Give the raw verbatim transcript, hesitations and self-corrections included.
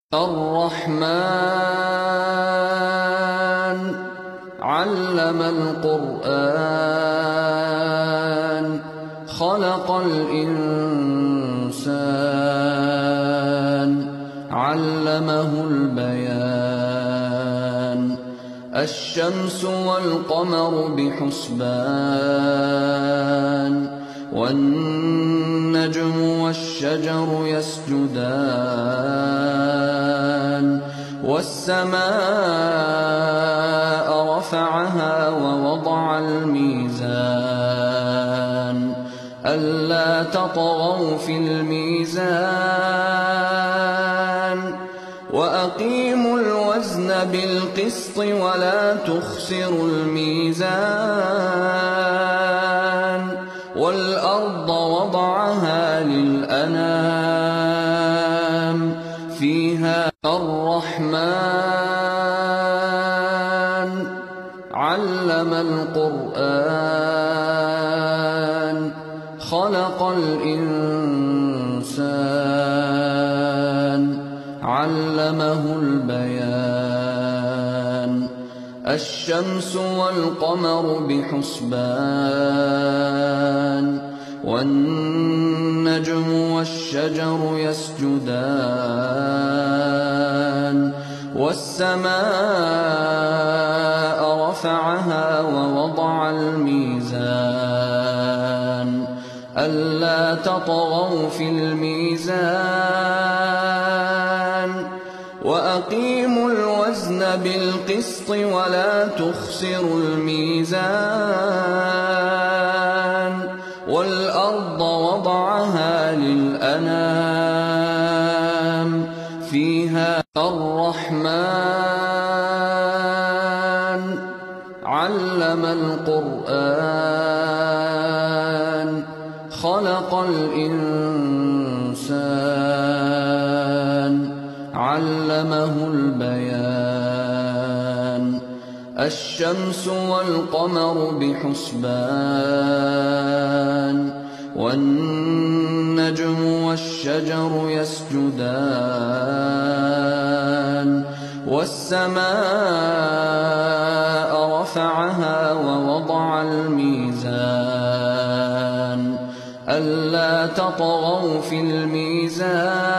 الرحمن علم القرآن خلق الإنسان علمه البيان الشمس والقمر بحسبان والنجم والشجر يسجدان والسماء رفعها ووضع الميزان ألا تطغوا في الميزان وأقيموا الوزن بالقسط ولا تخسروا الميزان والأرض وضعها للأنام فيها الرحمن علم القرآن خلق الإنسان علمه البيان الشمس والقمر بحسبان والنجم والشجر يسجدان والسماء رفعها ووضع الميزان ألا تطغوا في الميزان وأقيموا الوزن بالقسط ولا تخسروا الميزان والأرض وضعها للأنام فيها الرحمن علم القرآن خلق الإنسان علمه البيان الشمس والقمر بحسبان والنجم والشجر يسجدان والسماء رفعها ووضع الميزان ألا تطغوا في الميزان